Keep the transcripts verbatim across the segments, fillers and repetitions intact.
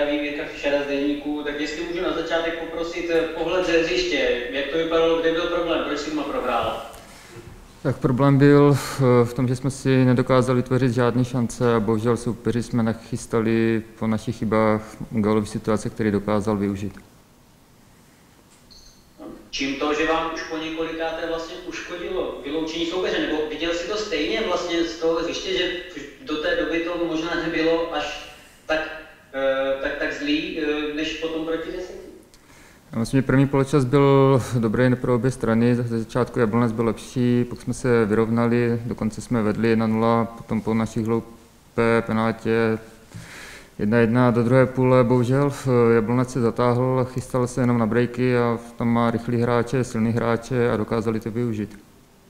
zdraví, Jirka Fischera z Deníku, tak jestli můžu na začátek poprosit pohled ze hřiště, jak to vypadalo, kde byl problém, proč Sigma prohrála? Tak problém byl v tom, že jsme si nedokázali vytvořit žádné šance a bohužel soupeři jsme nachystali po našich chybách gólové situace, které dokázal využít. Čím to, že vám už po několikáté vlastně uškodilo vyloučení soupeře, nebo viděl si to stejně vlastně z toho hřiště, že do té doby to možná nebylo až tak, tak, tak zlý, než potom proti deseti? Já myslím, že první poločas byl dobrý pro obě strany, ze začátku Jablonec byl lepší, pak jsme se vyrovnali, dokonce jsme vedli jedna nula, potom po našich hloupé penaltě jedna jedna do druhé půle, bohužel Jablonec se zatáhl, chystal se jenom na breaky a tam má rychlý hráče, silný hráče a dokázali to využít.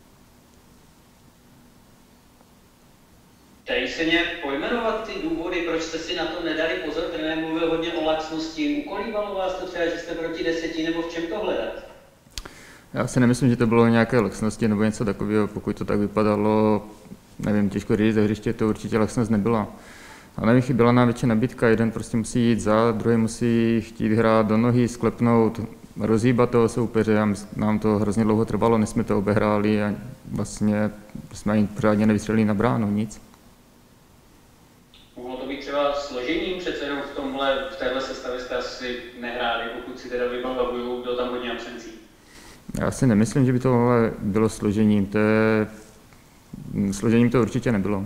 Dají se nějak pojmenovat ty důvody, proč jste si na to nedali pozor? Trenér mluvil hodně o laxnosti. Ukolívalo vás to třeba, že jste proti deseti, nebo v čem to hledat? Já si nemyslím, že to bylo nějaké laxnosti nebo něco takového. Pokud to tak vypadalo, nevím, těžko říct, za hřiště to určitě laxnost nebyla. A nevím, chyběla nám větší nabídka, jeden prostě musí jít za, druhý musí chtít hrát do nohy, sklepnout, rozhýbat toho soupeře a nám to hrozně dlouho trvalo, než jsme to obehráli a vlastně jsme ani pořádně nevystřelili na bránu, nic. Mohlo to být třeba složením, přece jenom v tomhle, v téhle sestavě jste asi nehráli, pokud si teda vybavuju, byl tam hodně absencí. Já si nemyslím, že by tohle bylo složením, to je, složením to určitě nebylo.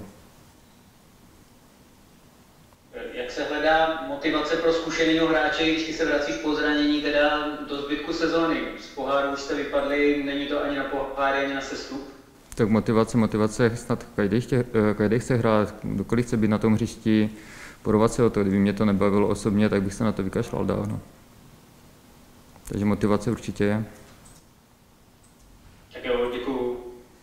Jak se hledá motivace pro zkušeného hráče, když se vracíš po zranění teda do zbytku sezóny? Z poháru už jste vypadli, není to ani na pohár, ani na sestup? Tak motivace, motivace, snad každý, chtě, každý chce hrát, kdokoliv chce být na tom hřišti, porovat se o to, kdyby mě to nebavilo osobně, tak bych se na to vykašlal dávno. Takže motivace určitě je. Tak jo, děkuju.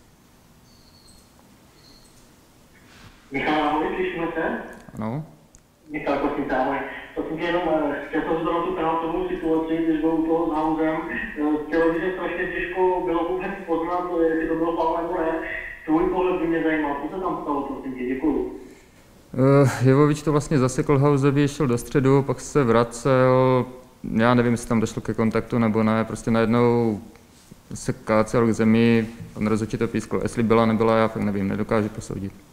Michal, ahoj, slyšíme se? Ano. Michal, prosím tě, ahoj. Prosím tě jenom, chtěl jsem se na tu penaltovou situaci, když byl u toho s Hausem. V televizi strašně těžko bylo vůbec poznat, jestli to bylo faul nebo ne. Tvůj pohled by mě zajímal, co se tam stalo, prosím tě, děkuju. Uh, Jovovič to vlastně zasekl Hausovi, šel do středu, pak se vracel, já nevím, jestli tam došlo ke kontaktu nebo ne, prostě najednou se kácel k zemi, pan rozhodčí to pískl, jestli byla, nebyla, já fakt nevím, nedokážu posoudit.